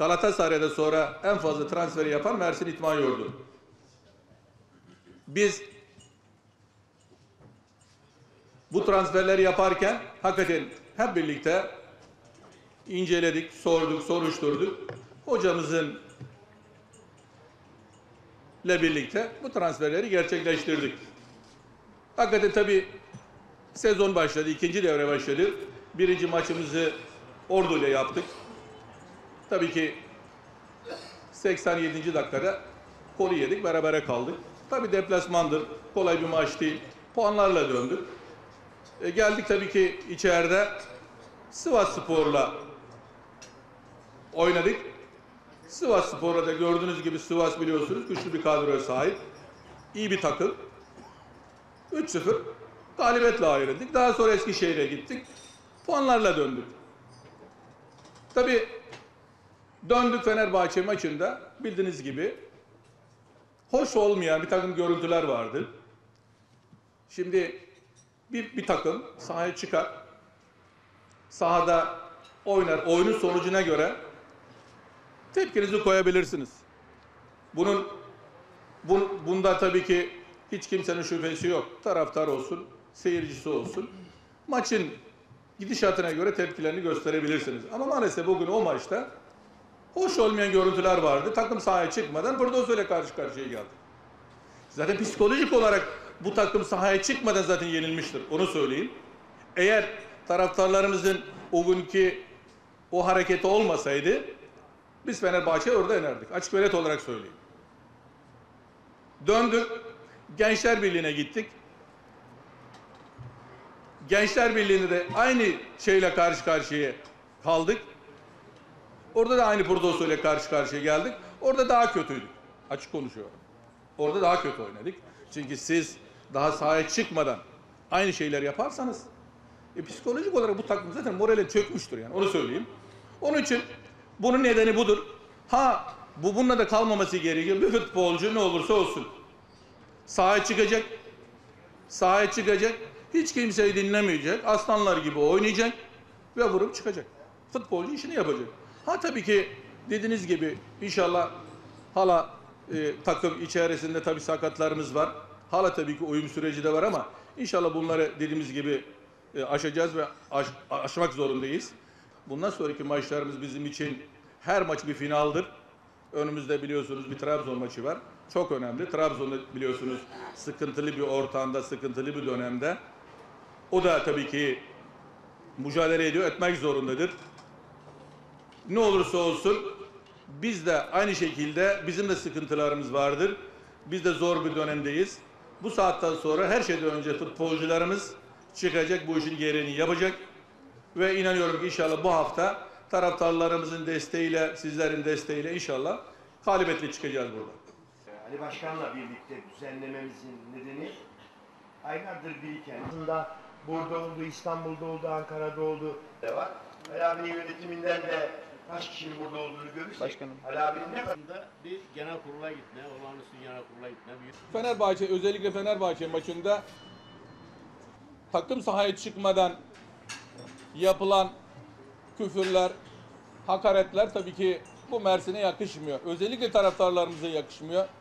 Galatasaray'da sonra en fazla transferi yapan Mersin İtfaiye Ordu. Biz bu transferleri yaparken hakikaten hep birlikte inceledik, sorduk, soruşturduk. Hocamızın ile birlikte bu transferleri gerçekleştirdik. Hakikaten tabii sezon başladı, ikinci devre başladı. Birinci maçımızı Ordu ile yaptık. Tabii ki 87. dakikada golü yedik, berabere kaldık. Tabii deplasmandır, kolay bir maç değil. Puanlarla döndük. Geldik tabii ki içeride Sivasspor'la oynadık. Sivasspor'da da gördüğünüz gibi Sivas biliyorsunuz güçlü bir kadroya sahip. İyi bir takım. 3-0 galibiyetle ayrıldık. Daha sonra Eskişehir'e gittik. Puanlarla döndük. Tabii döndük Fenerbahçe maçında bildiğiniz gibi hoş olmayan bir takım görüntüler vardı. Şimdi bir takım sahaya çıkar, sahada oynar, oyunun sonucuna göre tepkinizi koyabilirsiniz. Bunda tabii ki hiç kimsenin şüphesi yok. Taraftar olsun, seyircisi olsun. Maçın gidişatına göre tepkilerini gösterebilirsiniz. Ama maalesef bugün o maçta hoş olmayan görüntüler vardı. Takım sahaya çıkmadan Burdos'uyla karşı karşıya geldi. Zaten psikolojik olarak bu takım sahaya çıkmadan zaten yenilmiştir. Onu söyleyeyim. Eğer taraftarlarımızın o günkü o hareketi olmasaydı biz Fenerbahçe'yi orada yenerdik. Açık ve net olarak söyleyeyim. Döndük. Gençler Birliği'ne gittik. Gençler Birliği'nde de aynı şeyle karşı karşıya kaldık. Orada da aynı Burdoso ile karşı karşıya geldik. Orada daha kötüydük. Açık konuşuyorum. Orada daha kötü oynadık. Çünkü siz daha sahaya çıkmadan aynı şeyler yaparsanız psikolojik olarak bu takım zaten morali çökmüştür yani. Onu söyleyeyim. Onun için bunun nedeni budur. Bununla da kalmaması gerekiyor. Bir futbolcu ne olursa olsun sahaya çıkacak. Sahaya çıkacak. Hiç kimseyi dinlemeyecek. Aslanlar gibi oynayacak ve vurup çıkacak. Futbolcu işini yapacak. Tabii ki dediğiniz gibi inşallah hala takım içerisinde tabii sakatlarımız var. Hala tabii ki uyum süreci de var ama inşallah bunları dediğimiz gibi aşacağız ve aşmak zorundayız. Bundan sonraki maçlarımız bizim için her maç bir finaldir. Önümüzde biliyorsunuz bir Trabzon maçı var. Çok önemli. Trabzon'da biliyorsunuz sıkıntılı bir ortamda, sıkıntılı bir dönemde. O da tabii ki mücadele ediyor, etmek zorundadır. Ne olursa olsun biz de aynı şekilde bizim de sıkıntılarımız vardır. Biz de zor bir dönemdeyiz. Bu saatten sonra her şeyden önce futbolcularımız çıkacak, bu işin gereğini yapacak. Ve inanıyorum ki inşallah bu hafta taraftarlarımızın desteğiyle, sizlerin desteğiyle inşallah galibiyetle çıkacağız burada. Ali Başkan'la birlikte düzenlememizin nedeni aylardır biriken. Aslında burada oldu, İstanbul'da oldu, Ankara'da oldu. Var. Ali abinin yönetiminden de kaç kişinin burada olduğunu görürsek. Başkanım. Ali abinin ne kadar? Bir genel kurula gitme, olağanüstü genel kurula gitme. Fenerbahçe, özellikle Fenerbahçe maçında takım sahaya çıkmadan yapılan küfürler, hakaretler tabii ki bu Mersin'e yakışmıyor. Özellikle taraftarlarımıza yakışmıyor.